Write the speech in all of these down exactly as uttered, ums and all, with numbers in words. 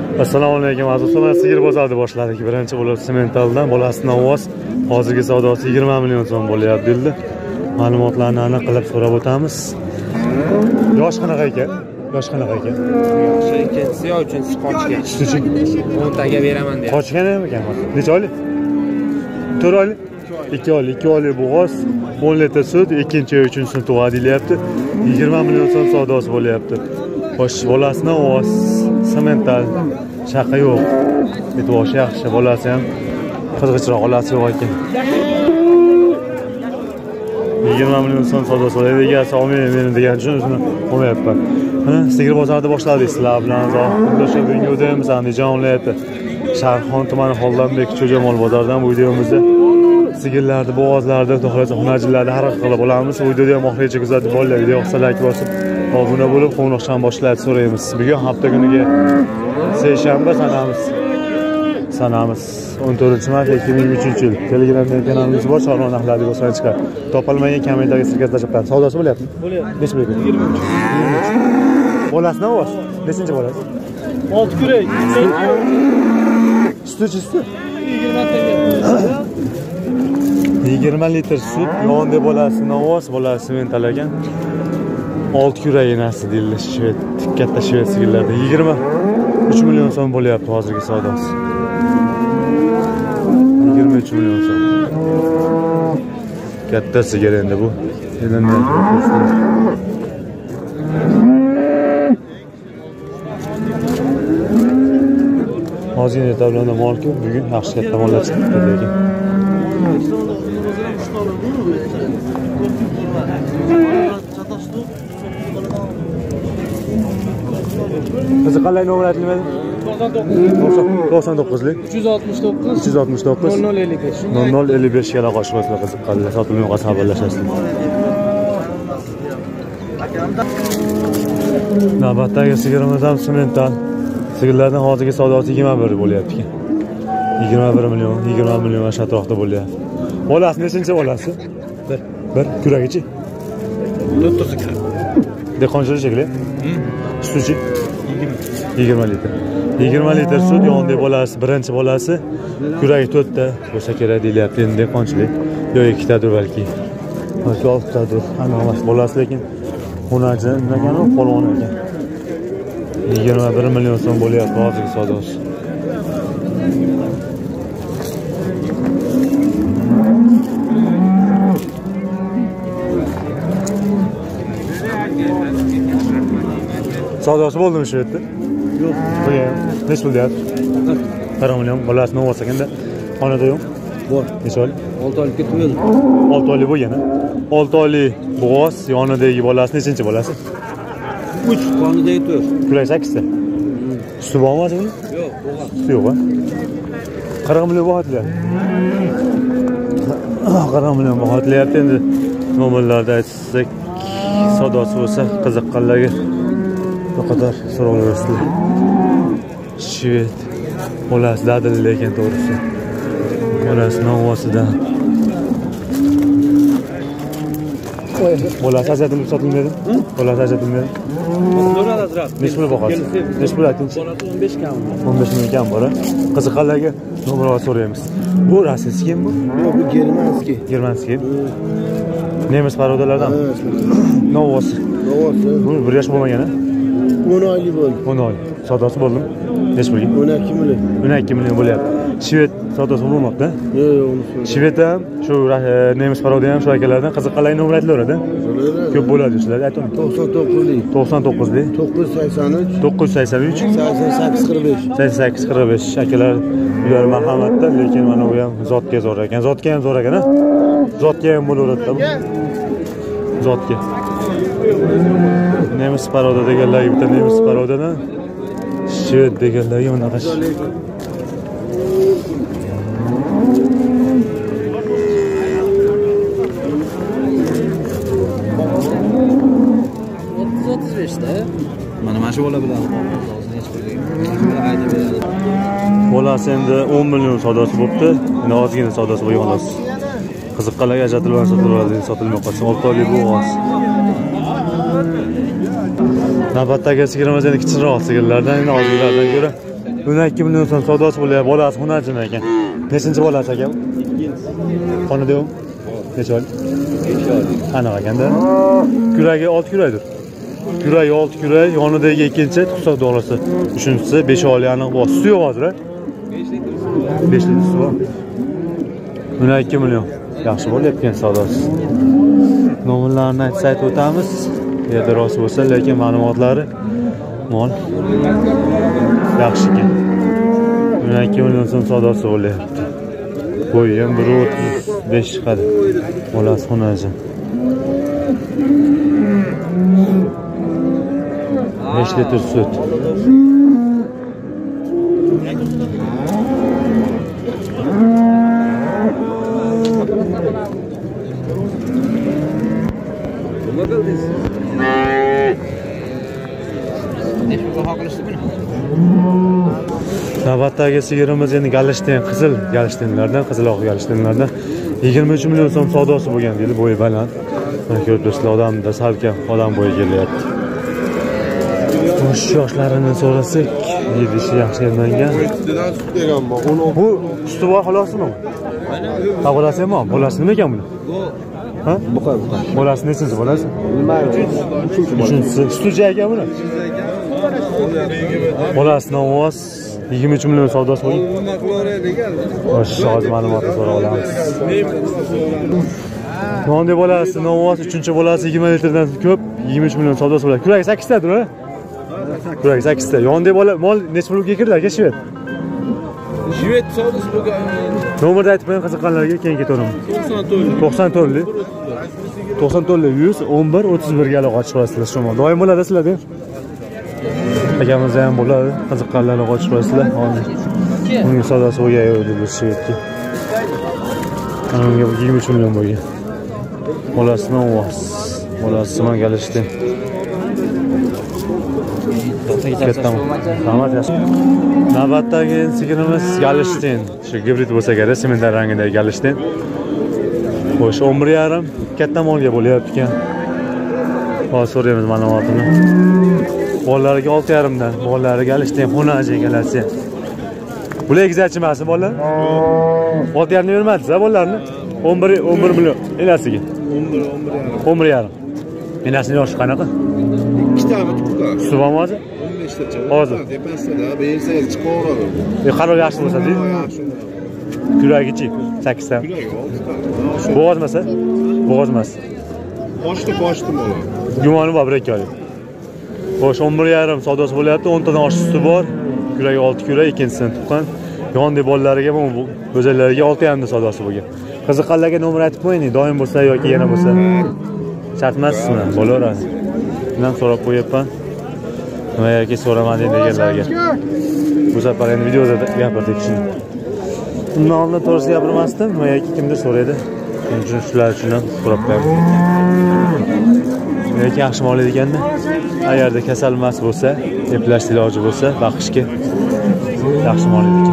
Assalomu alaykum aziz do'stlar. Sigir bozorida boshladik. Birinchi bo'lib sementaldan bolasidan ovoz. Hozirgi savdosi yigirma million so'm bo'lyapti dedi. Ma'lumotlarni aniq qilib so'rab o'tamiz. Yosh qanaqa ekan? Yosh qanaqa ekan? Yosh ekan, siyo uchun qochgan. Sutchi o'n taga beraman deyapti. Qochgan ham ekan. Necha oylik? to'rt oylik. ikki oylik, ikki oylik bo'g'oz, o'n litr sut, ikkinchi oy uchinchisini tug'adi deyilyapti. yigirma million so'm savdosi bo'lyapti. Xo'sh, bolasidan ovoz, semental, shaqa yo'q. E'tiboshi yaxshi, bolasi ham qizg'ichroq, olasi yo'q ekan. yigirma million so'm savdosi bo'ladi. Egasi olmayman meni degan uchun o'zini olmayapman. Mana sigir bozorida boshladik sizlar bilan. Zohir bugungi videomiz Andijon viloyati Sharxon tumani Xollambek Cho'jamol bozoridan bu videomizda sigirlarni, bo'g'ozlarni, to'xtalsa hunarchilarni har xil qilib olamiz. Bu videoda ham oxirigacha kuzatib bo'linglar. Video yoqsa like bosib, obuna bo'lib, qo'ng'iroqdan boshlaydi so'raymiz. Bugun hafta kuniga seshanba sanamiz. Sanamiz o'n to'rtinchi mart ikki ming uchinchi yil. Telegram kanalimiz bor, Sharxon ahli bo'lsa chiqar. Topolmagan kommentariyaga sirkazlashib qo'ying. Savdosi bo'lyapti? Bo'lyapti. Necha bo'ladi? yigirma uch. Bolasidan ovoz. Nechinchi bolasi? olti kurak. Sutchisi? yigirma tanga. yigirma litr sut, yondi bolasidan ovoz, bolasi semental ekan. olti kurak enasi deyiladi, shved, katta shved sigirlarda yigirma uch million so'm bo'lyapti hozirgi savdosi. yigirma uch million so'm. Katta sigir endi bu. Hozirgi davronda mol-ku, bugun yaxshi katta mollar chiqibdi ekan. Qiziq qanday nomer aytilmadi? to'qson to'qqizlik uch yuz oltmish to'qqiz uch yuz oltmish to'qqiz nol nol ellik besh nol nol ellik besh ga aloqa qilib qiziqqanlar sotilmay qolsa xabarlashasizlar. Navbatdagi sigirimiz ham semental. Sigirlardan hozirgi savdosi yigirma bir bo'lyapti ekan. yigirma bir million, yigirma million ash atrofida bo'lyapti. Bolasi nechinchi bolasi? bir. bir kuragichi? to'qqiz kurak. Dehqonchilik shekli? Sutchi? yigirma litr. yigirma litr sut, yondi bolasi, birinchi bolasi kuragi to'rtta bo'lsa kerak deyilyapti. Endi dehqonchilik yo ikkitadir balki. Yoki oltitadir. Ana emas bolasi, lekin hunarchi ekan, polvon ekan. yigirma bir million so'm bo'lyapti hozirgi savdosi. Savdosi bo'ldimi shu yerda? Yo'q. Qo'ying. Nech bo'lyapti? qirq million. Bolasini olsa ekanda. Xonada yo'q. Bor. Necha oylik? olti oylikka to'yildi. olti oylik bo'lgan-a? olti oylik bo'g'oz, yonidagi bolasi nechinchi bolasi? uch, qonidagi to'rt. Kurak sakkizta. Suti bormi o'zi buni? Yo'q, bo'g'az. Suti yo'q-a? qirq million bo'lyapti. qirq million bo'lyapti. Endi nomerlarda aytsak, savdosi bo'lsa qiziqqanlarga bu qadar so'raverasizlar. Shved bolasi dadil ekan to'g'risi. Bolasi novosidan. Bolasi ajratilib sotilmaydi? Bolasi ajratilmaydi? So'radi azrat. Necha pul boqasiz? Necha pul aytingchi? Bolasi o'n besh kam. o'n besh ming kam bor-a? Qiziqqanlarga nomerni so'raymiz. Bu rossiyskiy mi bu? Yo'q, bu germanskiy. Germanskiy. Nemis parodalardan. Novosi. Novosi. Bu bir yosh bo'lmagan-a? o'n oylik bo'ldi. o'n oy. Savdosi bo'ldimi? Necha pulga? o'n ikki million. o'n ikki million bo'lyapti. Shved savdosi bo'lmoqda. Yo'q, yo'q, uni. Shved ham, shu nemis paroda ham shu akalardan qiziqqanlar nomer aytilaveradi. Ko'p bo'ladi sizlar, ayting. to'qson to'qqizlik. to'qson to'qqizlik to'qqiz yuz sakson uch. to'qqiz yuz sakson uch sakson sakkiz qirq besh. sakson sakkiz qirq besh akalar ular marhamatda, lekin mana u ham zotga zo'r ekan. Zotga ham zo'r ekan-a? Zotga ham bo'laveradi bu. Zotga. Nemis paroda deganlar, bitta nemis parodadan shved deganlarga bunaqa o'ttiz besh da. Mana mana shu bola bilan bolasi endi o'n million savdosi bo'pti. Endi ozgina savdosi bo'lgan xolos. Qiziqqanlarga ajratilgan sotiladi, sotilmay qolsin. olti oylik bo'g'oz. Navbatdagi sigirimiz endi kichikroq sigirlardan, endi ozgilardan ko'ra o'n ikki million so'm savdosi bo'lyapti. Bolasi hunarchimi ekan. Nechinchi bolasi aka? Xonada yo'q. Necha oy? Qanaqa ekanda? Kuragi olti kuraydir. Kuragi olti kuray, yonidagi ikkinchi tuqsoq dolasi. Uchinchisi besh oylik aniq bor. Suti yo'q hozir, a? besh litr suv bor. o'n ikki million. Yaxshi bo'lyapti savdosi. Nomerlarini aytsa aytib o'tamiz. Yerda rost bo'lsa, lekin ma'lumotlari mol yaxshi ekan. o'n ikki million so'm savdosi bo'lyapti. Bo'yi ham bir o'ttiz besh chiqadi. Bolasi xonajim. besh litr sut. Navbatdagi sigirimiz endi Galishten, qizil Galishtenlardan, qizil oq Galishtenlardan yigirma uch million so'm savdosi bo'lgan deydi, bo'yi baland. Mana ko'rib turibsizlar, odamda salkam odam bo'yi kelyapti. Yosh yoshlarini so'rasak, yedishi yaxshi emlangan. Bu suti bor xolosmi? Ha, bolasi ham, bolasi nima ekan buni? Ha? Buqa, buqa. Bolasi nechinchi bolasi? Bilmayman. Uchinchisi. Suti ekan buni? Bolasidan ovoz yigirma uch million savdosi bo'lgan. Xo'sh, hozir ma'lumotni so'rab olamiz. Nondi bolasi ovoz, uchinchi bolasi yigirma litrdan ko'p, yigirma uch million savdosi bo'ladi. Kuragi sakkiz tadir, ha? Kuragi sakkiz ta. Yondi bola mol necha pulga kirdi aka Shved? Shved savdosi bo'lgan. Nomerni aytib qo'ying qiziqqanlarga, keyin ketaveramiz. to'qson to'rtlik. to'qson to'rtlik yuz o'n bir o'ttiz bir ga aloqa chiqasizlar shomol. Doim bo'ladi sizlarda. Akamiz ham bo'ladi. Qiziqqanlarga aloqa chiqasizlar. Hozir uning savdosi bo'lgan edi bu Shvedga. Unga yigirma uch million bo'lgan. Bolasidan ovoz. Bolasi man Galishten. Kattaman. Rahmat yaxshi. Navbatdagi sigirimiz Galishten. Shu gibrid bo'lsa kerak, sementar rangidagi Galishten. Xo'sh, o'n bir yarim katta molga bo'lyapti ekan. Hozir so'raymiz ma'lumotini. Bolalariga olti yarim dan, bolalari Galishten xonaji egalasi. Bular egizakchi emasmi bolalar? olti yarim bermadingiz-a bolalarni? o'n bir o'n bir million enasiga. o'n bir yarim. Enasining yoshi qanaqa? ikkitami tuqqan. Suti bormi hozir? o'n beshtacha. Hozir. Tepasida bersangiz chiqaveradi. E, qaror yaxshi bo'lsa-chi? Yaxshi. Kuragichi sakkiz ta. Kuragi oltita. Bo'g'ozmasa? Bo'g'ozmas. Boshda boshda bola. Gumoni bor bir ikki oylik. Xo'sh, o'n bir yarim savdosi bo'lyapti. o'n tadan oshiq suti bor. Kuragi olti kurak, ikkinchisini tuqqan. Yondi bolalariga bu o'zalariga olti yarim da savdosi bo'lgan. Qiziqqanlarga nomer aytib qo'ying, doim bo'lsa yoki yana bo'lsa. Shart emasmi? Bo'laveradi. Bundan so'rab qo'yapman. Nima yoki so'ramading deganlarga. Bu safar endi videoda gapirdik shuni. Undan oldin to'g'risi gapirmasdim, nima yoki kimdir so'raydi. Shuning uchun shular uchun ham so'rab qo'yaman. Yoki yaxshi mol ekanda, agarda kasal emas bo'lsa, eplash iloji bo'lsa, baqishga yaxshi mol ekan.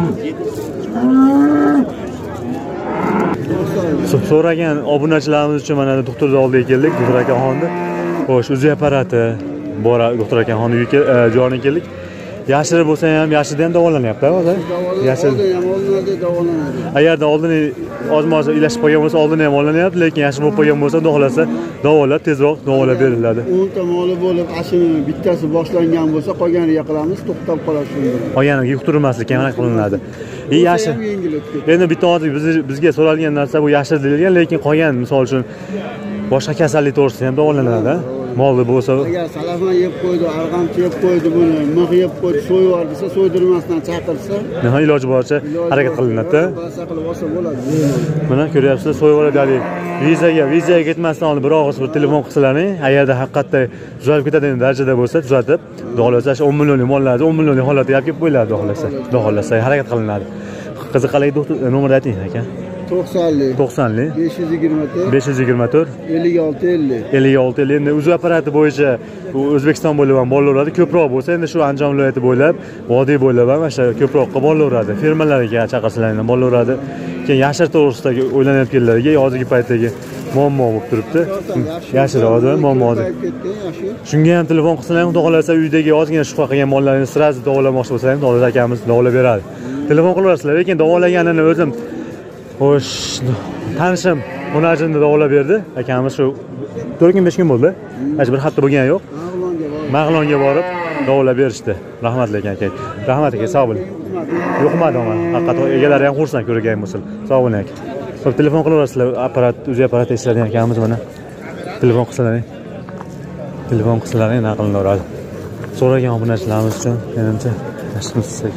So'ragan obunachilarimiz uchun mana doktor oldiga keldik, doktor akaxonni. Xo'sh, uzi apparati bor doktor akaxonni uyiga joriy keldik. Yashir bo'lsa ham, yashirda ham davolanyapti, hozir. Yashir ham olinadi, davolanadi. Agarda oldin ozmoz ilashib qolgan bo'lsa, oldin ham olanyapti, lekin yashir bo'lib qolgan bo'lsa, xohlasa davolab tezroq davolab beriladi. o'n ta moli bo'lib, ashini bittasi boshlangan bo'lsa, qolganiga qilamiz, to'xtab qoladi shunda. Qolganiga yuqtirmaslik ham qilinadi. E yashir. Endi bitta hozir bizga so'ralgan narsa bu yashir deyilgan, lekin qolgan, misol uchun boshqa kasallik to'g'risida ham davolanadi. Molli bo'lsa, agar salafan yeb qo'ydi, arg'amchi yeb qo'ydi buni, mix yeb qo'ydi, so'yib desa, so'ydirmasdan chaqirsa, nima iloji boricha harakat qilinadi-da. Basa qilib olsa bo'ladi. Mana ko'ryapsizlar, so'yib oladi. Vizaga, vizaga ketmasdan oldin bir og'iz bir telefon qilsalaring, agarda haqiqatda tuzalib ketadigan darajada bo'lsa, tuzatib, xohlasa o'n millionlik mollarni o'n millionlik holatga olib kelib qo'yiladi, xohlasa. Xohlasa harakat qilinadi. Qiziqarli doktor nomer ayting aka. to'qsonlik to'qsonlik besh yuz yigirma to'rt besh yuz yigirma to'rt ellik olti ellik ellik olti ellik. Endi uzi apparati bo'yicha bu O'zbekiston bo'ylab ham bolaveradi. Ko'proq bo'lsa, endi shu Andijon viloyati bo'ylab, vodiy bo'ylab ham o'sha ko'proqqa bolaveradi. Firmalarga chaqirsalar ham bolaveradi. Keyin yashir to'g'risidagi o'ylanayotganlarga hozirgi paytdagi muammo bo'lib turibdi. Yashiradi, muammoda. Shunga ham telefon qilsang, xudo xolasa uydagi ozgina shubha qilgan mollaringizni sirasi davolamoqchi bo'lsangiz, Davlat akamiz davolab beradi. Telefon qilaverasizlar, lekin davolaganini o'zim xo'sh, tanishim Hunajinda davolab berdi. Akamiz shu to'rt kun besh kun bo'ldi. Hech bir hafta bo'lgani yo'q. Mag'longa borib davolab berishdi. Rahmatli aka. Rahmat aka, sog' bo'ling. Yo'qmadi men. Haqiqatan egalari ham xursand ko'rgan bo'lsin. Sog' bo'ling aka. Xo'p, telefon qilaverasizlar, apparat, o'zi apparat ishladigan akamiz mana. Telefon qilsalaring. Telefon qilsalaring naql qilaveradi. So'ragan obunachilarimiz uchun menimcha tashxis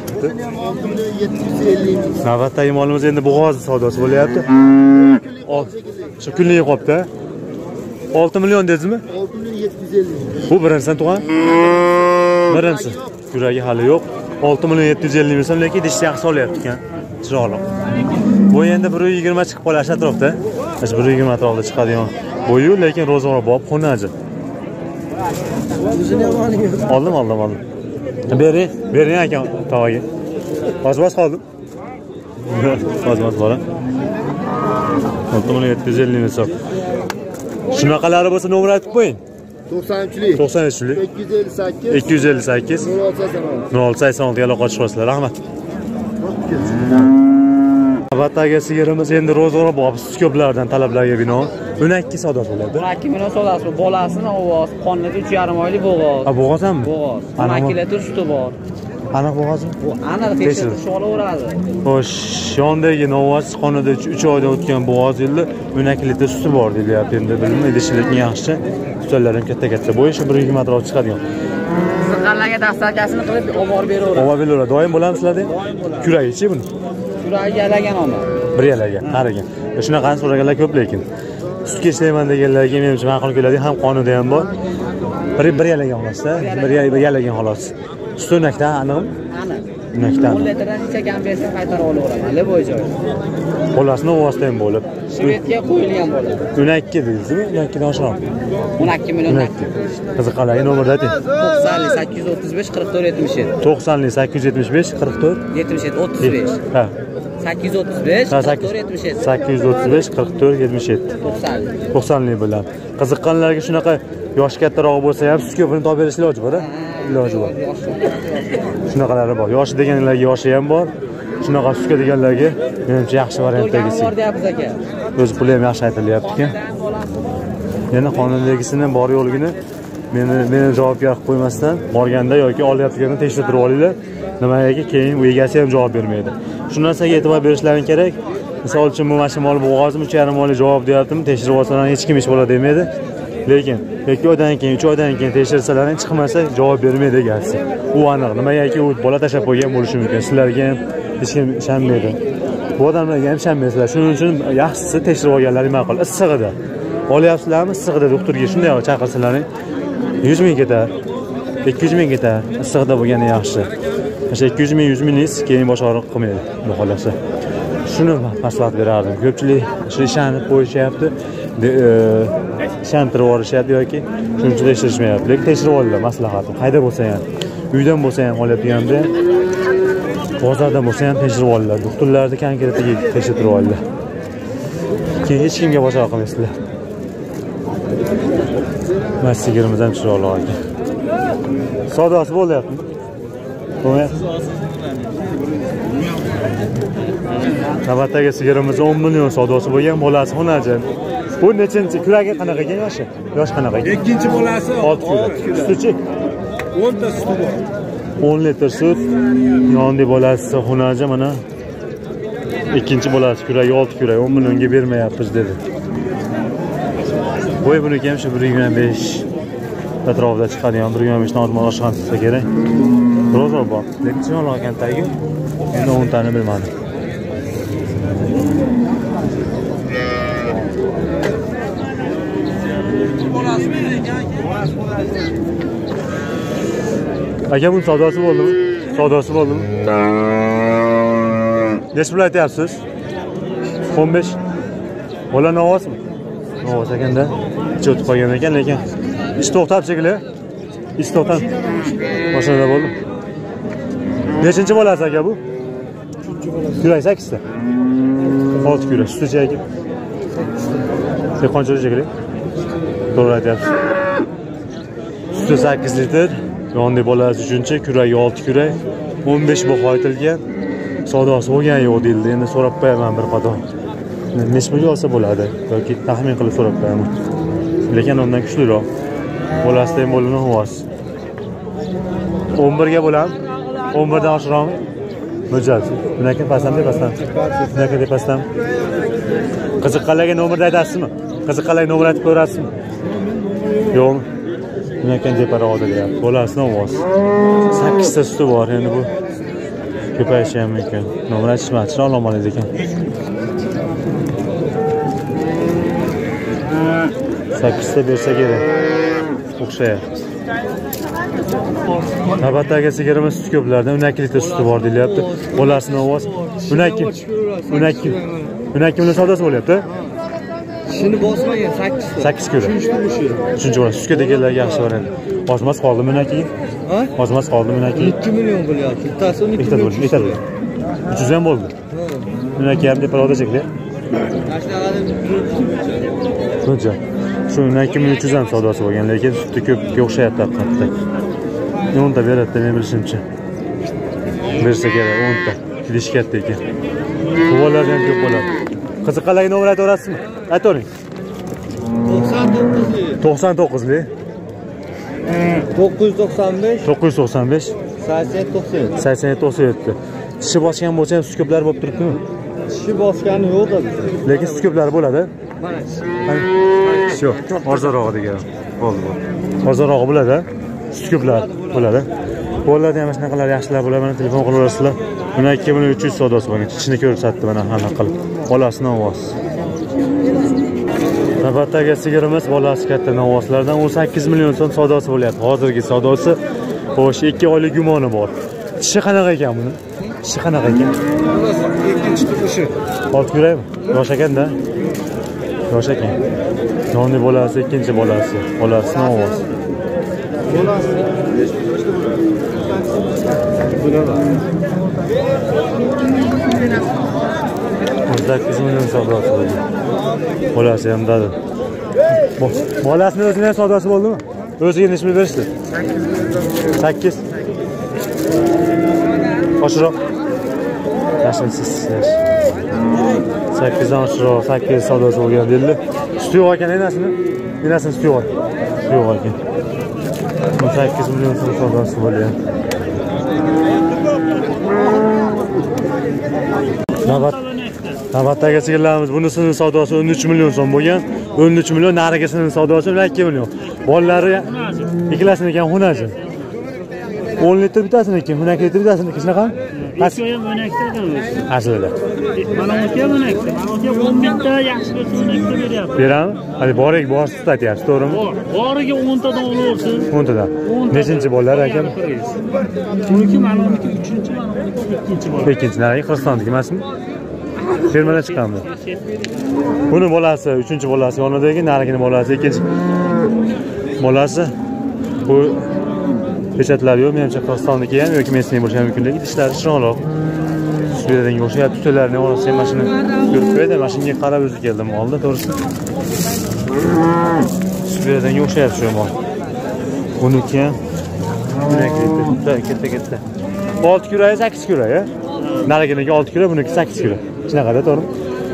navbatdagi molimiz endi Bo'g'oz savdosi bo'lyapti. Shu kunlik qopda olti million dedingizmi? olti million yetti yuz ellik. Bu birinchidan tug'an? Birinchi. Yuragi hali yo'q. olti million yetti yuz ellik ming so'm, lekin dishni yaxshi olyapti ekan. Chiroyli. Bu endi bir yuz yigirma chiqib qolish atrofda. Mana bir yuz yigirma atrofida chiqadigan bo'yu, lekin ro'zg'or bob xunaji. Oldim, oldim, oldim. Bering, bering aka tavaga. Bos-bos qoldim. Bos-bos bola. olti million yetti yuz ellik ming so'm. Shunaqalari bo'lsa nomer aytib qo'ying. to'qson uchlik. to'qson uchlik. ikki yuz ellik sakkiz. ikki yuz ellik sakkiz. nol olti sakson olti ga aloqa chiqasizlar. Rahmat. Navbatdagi sigirimiz endi ro'zg'or bob ko'plardan talablarga binoan o'n ikki savdo bo'ladi. o'n ikki million savdosi bu. Bolasini ovoz, qonida uch yarim oylik bo'g'oz. Ha, bo'g'ozmi? Bo'g'oz. o'n ikki litr suti bor. Aniq bo'g'ozmi? Bu aniq tekshirish olaveradi. Xo'sh, yondagi novoz qonida uch oydan o'tgan bo'g'oz yilda o'n ikki litr suti bor deyapti. Endi bilmaydi, idishlikni yaxshi, tutallar ham katta-katta. Bo'yi shu bir yuz yigirma atrof chiqadigan. Qiziqqanlarga dastlabkasini qilib olib beraveradi. Olib beraveradi. Doim bo'lamizlar-da? Kuragichi buni? Kuragi yalagan olma. Bir yalagan, qaragan. Shunaqani so'raganlar ko'p lekin. Sutga ishlayman deganlarga menimcha ma'qul keladi, ham qonida ham bor. Bir bir yalagan xolos-da, bir yalagan xolos. Suti o'nakdan aniqmi? Aniq. O'nakdan. o'n litrdan necha kam bersa qaytarib olaveradi. Hali bo'yicha. Xolasini ovosda ham bo'lib. Shvedga qo'yilgan bo'ladi. o'n ikki dedingizmi? o'n ikki dan oshiqroq. o'n ikki million. o'n ikki. Qiziqqanlarga nomerni ayting. to'qson sakkiz yuz o'ttiz besh qirq to'rt yetmish yetti. to'qson sakkiz yuz yetmish besh qirq to'rt yetmish yetti o'ttiz besh. Ha. sakkiz yuz o'ttiz besh qirq to'rt yetmish yetti. sakkiz yuz o'ttiz besh qirq to'rt yetmish yetti. to'qson. to'qsonlik bilan. Qiziqqanlarga shunaqa yoshi kattaroq bo'lsa ham sut ko'pini topib berish iloji bor-a? Iloji bor. Shunaqalari bor. Yoshi deganlarga yoshi ham bor. Shunaqa sutga deganlarga menimcha yaxshi variantdagisi. bor deyapmiz aka. O'z puli ham yaxshi aytilyapti ekan. Yana qonundagisini bor yo'ligini meni meni javobgar qilib qo'ymasdan borganda yoki olyaptiganda tekshirib olinglar. Nimaga keyin u egasi ham javob bermaydi. Shu narsaga e'tibor berishlaring kerak. Misol uchun bu mashina mol bo'g'ozmi uch yarim oylik javob deyaptimi? Tekshirib olsalar hech kim ish bo'ladi demaydi. Lekin ikki oydan keyin, uch oydan keyin tekshirsalar chiqmasa javob bermaydi egasi. U aniq. Nimagaki u bola tashlab qo'ygan bo'lishi mumkin. Sizlarga ham hech kim ishonmaydi. Bu odamlarga ham ishonmaysizlar. Shuning uchun yaxshisi tekshirib olganlaring ma'qul. Issig'ida. Olyapsizlarmi? Issig'ida doktorga shunday chaqirsalaring yuz ming ketar. ikki yuz ming ketar. Issig'ida bo'lgani yaxshi. O'sha ikki yuz ming, yuz mingingiz keyin bosh og'riq qilmaydi, xudo xolasa. Shuni maslahat berardim. Ko'pchilik shu ishonib qo'yishyapti, ishontirib yuborishyapti yoki shuning uchun tekshirishmayapti. Lekin tekshirib olinglar, maslahatim. Qayda bo'lsa ham, uydan bo'lsa ham olyapganda, bozordan bo'lsa ham tekshirib olinglar. Doktorlarni konkretiga tekshirib olinglar. Keyin hech kimga bosh og'riq qilmaysizlar. Mana sigirimiz ham chiroyli ekan. Savdosi bo'lyapti. Bo'lmayapti. Navbatdagi sigirimiz o'n million savdosi bo'lgan, bolasi Hunajin. Bu nechinchi? Kuragi qanaqa ekan yoshi? Yosh qanaqa ekan? Ikkinchi bolasi olti kilo. Sutichi? o'n ta suti bor. o'n litr sut. Yondi bolasi Hunajin mana. Ikkinchi bolasi kuragi olti kurak, o'n millionga bermayapmiz dedi. Bo'y buniki ham shu bir yuz yigirma besh atrofida chiqadigan, bir yuz yigirma besh dan ortmoq oshgan bo'lsa kerak. Ro'zg'or bor. Lekin chiroyli ekan tagi. Endi o'n tani bilmadim. Aka bunun savdosi bo'ldimi? Savdosi bo'ldimi? Necha pul aytyapsiz? o'n besh. Bola novosmi? Novos ekanda. Ichi o'tib qolgan ekan, lekin ish to'xtab shekilli. Ish to'xtab. Boshida bo'ldi. Nechinchi bolasi aka bu? uchinchi bolasi. Kurak sakkiz ta. olti kurak. Sutichi aka. Dehqonchilik shekilli. To'g'ri aytyapsiz. Suti sakkiz litr, yonida bolasi uchinchi, kuragi olti kurak, o'n besh boq aytilgan. Savdosi bo'lgan yo'q deyildi. Endi so'rab qo'yaman bir qator. Necha pulga olsa bo'ladi yoki taxmin qilib so'rab qo'yaman. Lekin undan kuchliroq. Bolasida ham bo'lini havosi. o'n birga bo'ladimi? o'n birdan oshiroqmi? Mo'jal. Bunaki pasam deb pasam. Bunaki deb pasam. Qiziqqanlarga nomerni aytasizmi? Qiziqqanlarga nomer aytib ko'rasizmi? Yo'qmi? Bunaki teparoq deyapti. Bolasini havosi. sakkiz ta suti bor. Endi bu ko'payishi ham mumkin. Nomer aytishmadi, chiroq olmalaydi ekan. sakkiz ta bersa kerak. O'xshayapti. Navbatdagi sigirimiz sut ko'plardan o'n ikki litr suti bor deyilyapti. Bolasini ovoz. o'n ikki. o'n ikki. o'n ikki million savdosi bo'lyapti. Shuni bosmagan sakkiz ta. sakkiz kilo. uchinchi bo'lar. Sutga deganlar yaxshi variant. Ozmas qoldimi o'n ikki? Ha? Ozmas qoldimi o'n ikki? ikki million bo'lyapti. Bittasi o'n ikki million. Ikkita bo'ldi. uch yuz ham bo'ldi. o'n ikki ham deb oladi shekilli. Shuncha. Shu o'n ikki ming uch yuz ham savdosi bo'lgan, lekin suti ko'pga o'xshayapti haqiqatda. o'n ta beradi, men bilishimcha. Bersa kerak o'n ta. Kidish katta ekan. Quvolar ham ko'p bo'ladi. Qiziqqanlarga nomer aytaverasizmi? Aytavering. to'qson to'qqizlik. to'qqiz yuz to'qson besh. to'qqiz yuz to'qson besh. sakson to'qson yetti. sakson to'qson yetti. Tishi bosgan bo'lsa ham sut ko'plari bo'lib turibdimi? Tishi bosgani yo'q-da bizda. Lekin sut ko'plari bo'ladi. Mana shu. Yo'q, arzonrog'i degan. Bo'ldi bu. Arzonrog'i bo'ladi. Sut ko'plari bo'ladi. Bo'ladi ham shunaqalar yaxshilar bo'ladi. Mana telefon qilib olasizlar. o'n ikki million uch yuz savdosi bo'lgan. Tichini ko'rsatdi mana hamma qilib. Bolasini ovoz. Navbatdagi sigirimiz bolasi katta novvoslardan o'n sakkiz million so'm savdosi bo'lyapti. Hozirgi savdosi xo'sh ikki oylik gumoni bor. Tishi qanaqa ekan buni? Tishi qanaqa ekan? ikkinchi turmushi. Olti kurakmi? Yosh ekan-da. Yosh ekan. Nonni bolasi, ikkinchi bolasi. Bolasi novvos. Bolasi. o'n sakkiz million savdosi bo'ldi. Bolasi ham dadi. Bolasini o'zini ham savdosi bo'ldimi? O'ziga necha pul berishdi? sakkiz. Oshiroq. Yaxshimisiz? sakkiz dan oshiroq, sakkiz savdosi bo'lgan deydi. Suti yo'q ekan enasini? Enasini suti yo'q. Suti yo'q ekan. o'n sakkiz million so'm savdosi bo'lgan. Navbat Navbatdagi sigirlarimiz bunisining savdosi o'n uch million so'm bo'lgan. o'n uch million, narigisining savdosi o'n ikki million. Bolalari ikkilasini ekan xunachi. o'n litr bitasiniki, o'n ikki litr bitasiniki shunaqa? Ikki ham o'n ikki tadan. Aslida. Mana bu ham o'n ikki. Mana bu o'n bitta yaxshi bo'lsa o'n ikki beryapti. Berami? Hali borig borsiz aytyapsiz, to'g'rimi? Bor. Boriga o'n tadan olaversin. o'n tadan. Nechinchi bolalar ekan? Chunki mana uniki uchinchi, mana uniki ikkinchi bola. Ikkinchi narigi Qirg'izistonniki emasmi? Fermadan chiqqanmi? Buni bolasi, uchinchi bolasi yonidagi, narigini bolasi, ikkinchi bolasi. Bu pechatlari yo'q, menimcha Qirg'izistonniki ham yoki Mesning bo'lishi ham mumkin, lekin ishlari chiroqroq. Suyadan o'xshayapti, tutalarini orasida ham mashina ko'rib qo'ydi, mashinaga qarab o'zi keldim oldi, to'g'risi. Suyadan o'xshayapti shu mol. Buniki ham katta, katta, katta. olti kurak, sakkiz kurak, a? Nariginiki olti kurak, buniki sakkiz kurak. Shunaqada, to'g'rimi?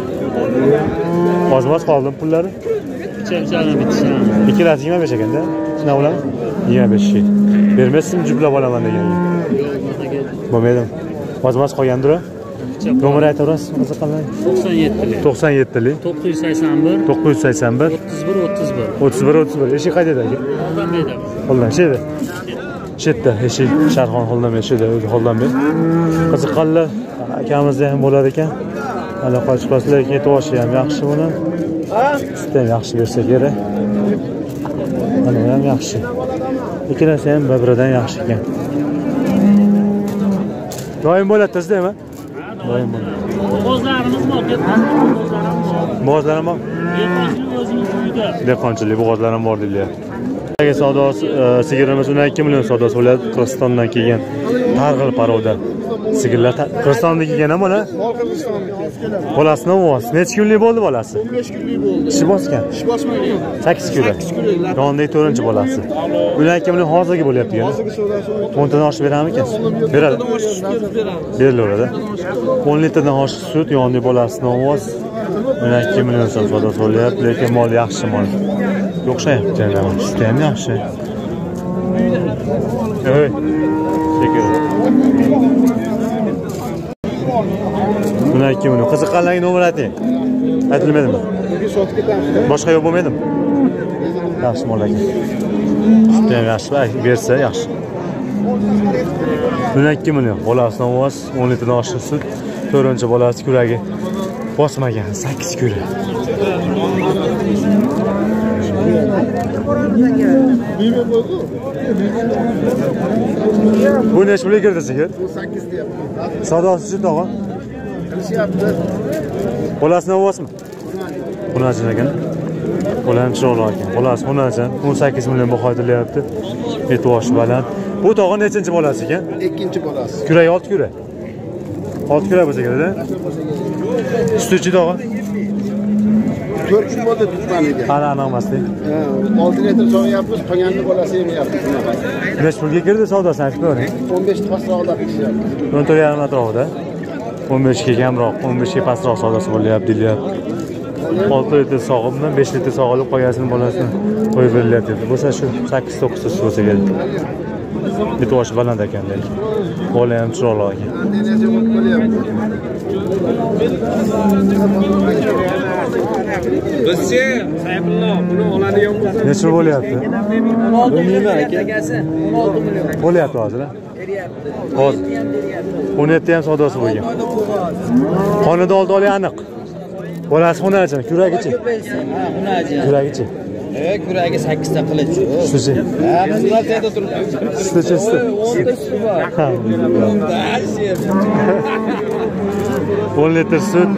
Ozmas qoldim pullari. Chapchani bitisham. Ikkilasi yigirma besh ekanda. Shunaqa bo'ladi? yigirma besh. Bermasdim, juplab olaman degan. Bo'lmaydi. Ozmas qolgandir. Nomer aytaverasiz, qiziqqanlar. to'qson yetti. to'qson yetti lik. to'qqiz yuz sakson bir. to'qqiz yuz sakson bir. o'ttiz bir o'ttiz bir. o'ttiz bir o'ttiz bir. Eshik qayerda aka? Qandayda? Holdan sheda. Shetda eshik Sharxon holdan men sheda o'zi holdan men. Qiziqqanlar akamizda ham bo'lar ekan. Hali qochqoslar ketoshi ham yaxshi buni. Suti ham yaxshi bersa kerak. Mana ham yaxshi. Ikkalasi ham bir-biridan yaxshi ekan. Doim bo'ladi sizdami? Doim bo'ladi. Bo'g'ozlarimiz bor, bo'g'ozlarimiz bor. Bo'g'ozlarim bor? Dehqonchilik o'zimiz uyda. Dehqonchilik bo'g'ozlarim bor deyapti. Savdosi sigirimiz o'n ikki million savdosi bo'ladi. Qirg'izistondan kelgan targ'il paroda sigirlar. Qirg'izistondan kelgan ham bola. Bolasini o'z. Necha kunlik bo'ldi bolasi? o'n besh kunlik bo'ldi. Ishi bosgan. Ish bosmagan. sakkiz kunlik. Yonidagi to'rtinchi bolasi. o'n ikki million hozirgi bo'lyapti yana. Hozirgi savdosi o'n tadan oshib beradimi ekan? Beradi. Berilaveradi. o'n litrdan oshiq sut yonidagi bolasini o'z. o'n ikki million so'm savdosi bo'lyapti, lekin mol yaxshi mol. O'xshayapti janavar. Suti ham yaxshi. Ey. Shekar. o'n ikki million. Qiziqqanlarga nomer ayting. Aytilmadimi? Boshqa yo'q bo'lmaydimi? Yaxshi mol ekan. Suti ham yaxshi, bersa yaxshi. o'n ikki million. Bolasini o'z o'n litrdan oshiq sut. to'rtinchi bolasi kuragi bosmagan, sakkiz kunlik. Bu necha pulga kirdi sigir? sakkiz deyapti. Savdosi shu tog'a. Qilishyapti. Bolasini o'zmi? Xunajin ekan. Bola ham chiroyli ekan. Bolasi xunajin. o'n sakkiz million baho etilyapti. E'tiboshi baland. Bu tog'a nechinchi bolasi ekan? Ikkinchi bolasi. Kurak olti kurak. olti kurak bo'lsa kerak-da. Suti tog'a. to'rt kun bo'ldi tutganiga. Hali aniqmaslik. olti litr so'rayapmiz, qolganini bolasi yemayapti. Necha pulga kirdi savdosi aytib bering. o'n besh pastroqda qilishyapti. o'n to'rt yarim atrofida. o'n besh ga kamroq, o'n besh ga pastroq savdosi bo'lyapti deyapti. olti litr sog'ib bilan besh litr sog'ilib qolgasini bolasini qo'yib berilyapti. Bo'lsa shu sakkiz to'qqiz ta bo'lsa kerak. E'tiboshi baland ekan lekin. Bola ham chiroyli ekan. Bizchi, Sayfullo, buni oladigan bo'lsa Necha bo'lyapti? o'n olti million akasi. o'n olti million. Bo'lyapti hozir. Beryapti. Hozir. o'n yetti ham savdosi bo'lgan. Xonada oldi oli aniq. Bolasi xunajin, kuragichi. Ha, xunaji. Kuragichi. E, kuragi sakkiz ta qilich. Suti. Ha, biz ularda turibmiz. Suti, suti. o'n ta suti bor. o'n litr sut.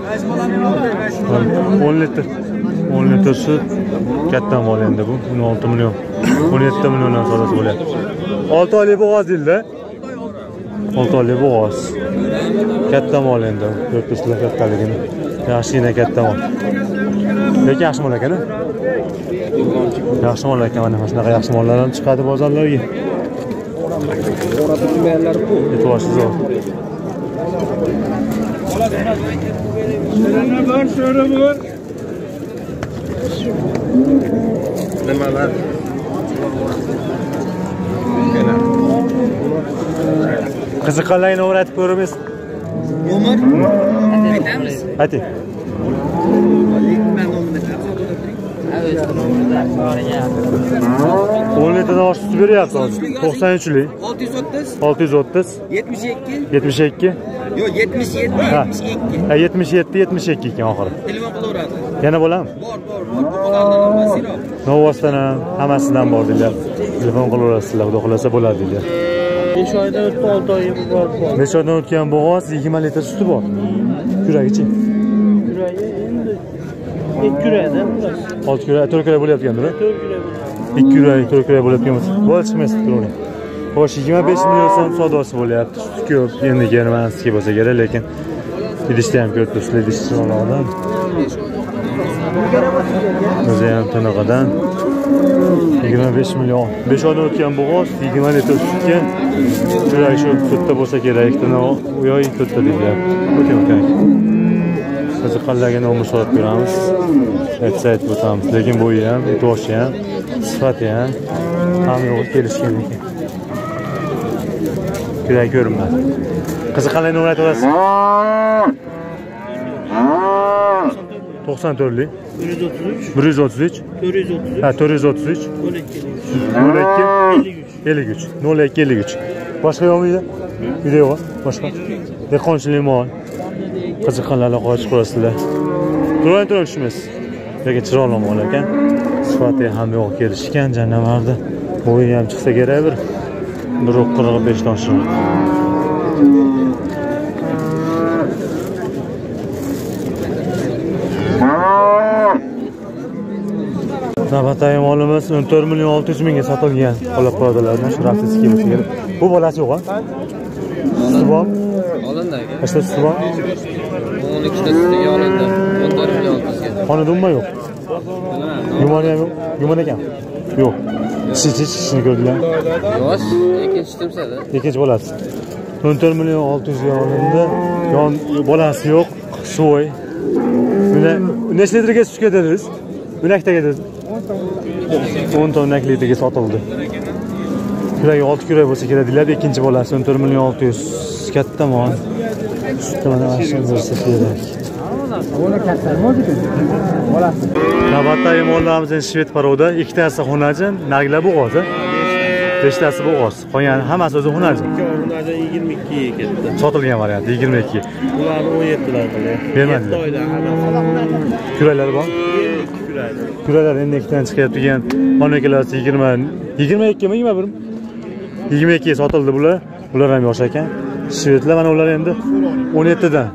o'n litr. o'n litr sut. Katta mol endi bu. o'n olti million. o'n yetti milliondan savdosi bo'lyapti. olti oylik bo'g'oz deydi-da. olti oylik bo'g'oz. Katta mol endi. Ko'ribsizlar kattaligini. Yaxshigina katta mol. Lekin yaxshi mol ekan-a? Yaxshi mol ekan, mana shunaqa yaxshi mollar ham chiqadi bozorlarga. E'tiborsiz ol. bor, sho'ri bor. Nimalar? Qiziqqanlarga nomer aytib ko'ramiz. Nomer aytamiz. Ayting. o'n litrdan oshiq sut beryapti hozir. to'qson uchlik. olti yuz o'ttiz. olti yuz o'ttiz. yetmish ikki. yetmish ikki. Yo'q, yetmish yetti, Ha. yetmish ikki. Ha, yetmish yetti, yetmish ikki ekan oxiri. Telefon qilaveradi. Yana bo'ladimi? Bor, bor, bor. Bulardan hammasi bor. Novvosdan ham hammasidan bor deylar. Telefon qilaverasizlar, xudo xolasa bo'ladi deylar. besh oydan o'tib olti oyga bor bor. besh oydan o'tgan bo'g'oz yigirma litr suti bor. Kuragichi. Kuragi endi ikki kuragda burasi. olti kurak, to'rt kurak bo'layotgandir. to'rt kurak bo'ladi. ikki kurak, to'rt kurak bo'layotgan bo'lsa, bola chiqmaydi turadi. Xo'sh, yigirma besh million so'm savdosi bo'lyapti. Suti ko'p, endi germanskiy bo'lsa kerak, lekin idishda ham ko'p turishli idish chiroqdan. O'zi ham tiniqadan. yigirma besh million. besh oydan o'tgan bo'g'oz, yigirma litr sutga. Kurak shu to'rtta bo'lsa kerak, tana u yo'q to'rtta deyapti. O'tgan o'tgan. Qiziqqanlarga nomer so'rab ko'ramiz. Aytsa aytib o'tamiz. Lekin bo'yi ham, e'tiboshi ham, sifati ham hamma yo'q kelishgan ekan. Kurak ko'rinmadi. Qiziqqanlarga nomer aytib olasiz. to'qson to'rtlik. bir yuz o'ttiz uch. bir yuz o'ttiz uch. to'rt yuz o'ttiz uch. Ha, to'rt yuz o'ttiz uch. nol ikki nol ikki ellik uch. nol ikki ellik uch. Boshqa yo'qmi uyda? Uyda yo'q, boshqa. Dehqonchilik mol. Qiziqqanlarga qo'yib qo'yasizlar. Turgan turib tushmaysiz. Lekin chiroyli mol ekan. Sifati ham yo'q kelishgan janavarda. Bo'yi ham chiqsa kerak bir bir qirq besh dan oshiradi. Navbatdagi molimiz o'n to'rt million olti yuz mingga sotilgan qo'lab qo'yadilardan shu rafsiz kelib kelib. Bu bolasi yo'q-a? Suti bor? Olindi aka. Qachta suti bor? o'n ikkita sutiga olindi. o'n to'rt million olti yuzga. Xonada umuman yo'q. Yumoni ham yo'q. Yumon ekan. Yo'q. Siz ishni ko'rdilar. Yosh, ikkinchi timsada. Ikkinchi bolasi. o'n to'rt million olti yuz ga olindi. Yon bolasi yo'q. So'y. Buni necha litrga sut ketadingiz? Bunakda ketadi. o'n ta unak litrga sotildi. Kuragi olti kurak bo'lsa kerak deyiladi. Ikkinchi bolasi o'n to'rt million olti yuz. Katta mol. Sutda mana mashina bo'lsa kerak. Ona katta mo'jiza. Bolasi. Navbatdagi mollarimiz shved parovda. Ikkitasi xunajin, naglar bo'g'oz. beshtasi bo'g'oz. Qolgani hammasi o'zi xunajin. Xunajin yigirma ikkiga ketdi. Sotilgan variant yigirma ikki. Ularni o'n yetti lar qildi. Bermadilar. Kuralar bor? Kuralar endi ikkidan chiqyapti degan. Mana kelasi yigirma yigirma ikki mi yigirma bir mi? yigirma ikki ga sotildi bular. Ular ham yosh ekan. Shvedlar mana ular endi o'n yetti dan.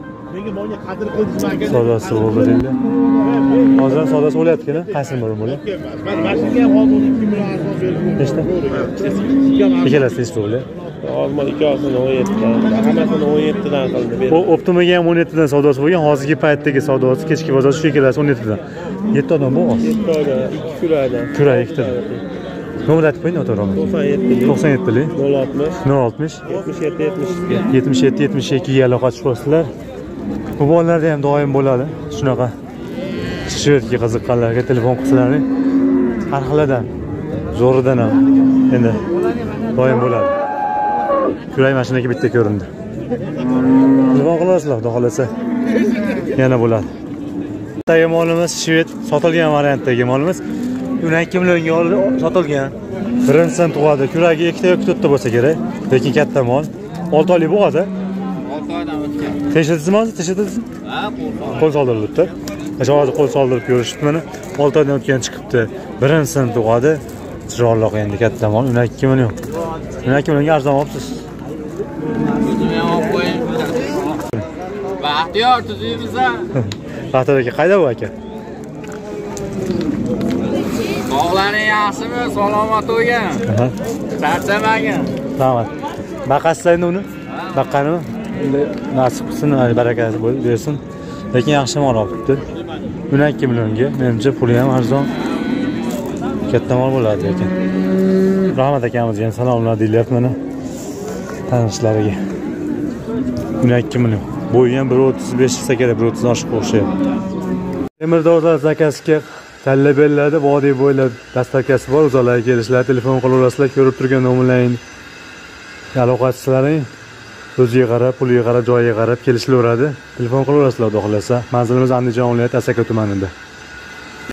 Savdosi bo'ldi endi. Hozir savdosi bo'lyapti-ku, qaysini bor bo'lar? Mashinaga hozir ikki million arzon berib. Nechta? Ikkalasi nechta bo'lar? Hozir ikkiosini o'n yetti dan, hammasini o'n yetti dan qildi. O Optimaga ham o'n yetti dan savdosi bo'lgan, hozirgi paytdagi savdosi kechki bozor shu ikkalasi o'n yetti dan. yetti odam bu oz. yetti odam, ikki kurada. Kura ikkita. Nomer aytib qo'ying, o'tiramiz. to'qson yetti to'qson yetti lik nol oltmish nol oltmish yetmish yetti yetmish ikki yetmish yetti yetmish ikki ga aloqa chiqasizlar. Bu bolalarda ham doim bo'ladi. Shunaqa shvedga qiziqqanlarga telefon qilsalaring, har xildan, zo'ridan ham endi doim bo'ladi. Kuray mashinaki bitta ko'rindi. Telefon qilasizlar, xudo xolasa yana bo'ladi. Bitta molimiz shved sotilgan variantdagi molimiz o'n ikki millionga olib sotilgan. Birinchidan tug'adi. Kuragi ikkita yoki to'rtta bo'lsa kerak, lekin katta mol. olti oylik bo'ladi. olti oydan o'tgan. Tekshirildingizmi? Tekshirildingizmi? Ha, qo'l. Qo'l soldirilibdi. Hozir qo'l soldirib ko'rishibdi mana. olti oydan o'tgan chiqibdi. Birinchidan tug'adi. Chiroyli endi katta mol o'n ikki million. o'n ikki millionga arzon olibsiz. O'zim ham olib qo'ying. Baxtiyor tuzuymiz a. Baxtiyor aka qayda bu aka? Sog'laring yaxshimi? Salomat o'g'in. Charchamagin. Rahmat. Baqasizlar endi uni? Baqqanimi? Endi nasib qilsin, barakasi bo'lsin, bersin. Lekin yaxshi mol olibdi. o'n ikki millionga. Menimcha puli ham arzon. Katta mol bo'ladi lekin. Rahmat akamizga ham salomlar deyapti mana tanishlariga. o'n ikki million. Bo'yi ham bir o'ttiz besh chiqsa kerak, bir o'ttiz oshiq o'xshayapti. Temirdozlar zakasiga Tallabellada vodiy bo'ylab dastakasi bor, uzoqlarga kelishlar, telefon qilaverasizlar, ko'rib turgan nomerlaring aloqachilarining o'ziga qarab, puliga qarab, joyiga qarab kelishilaveradi. Telefon qilaverasizlar, xudo xolasa. Manzilimiz Andijon viloyati Asaka tumanida.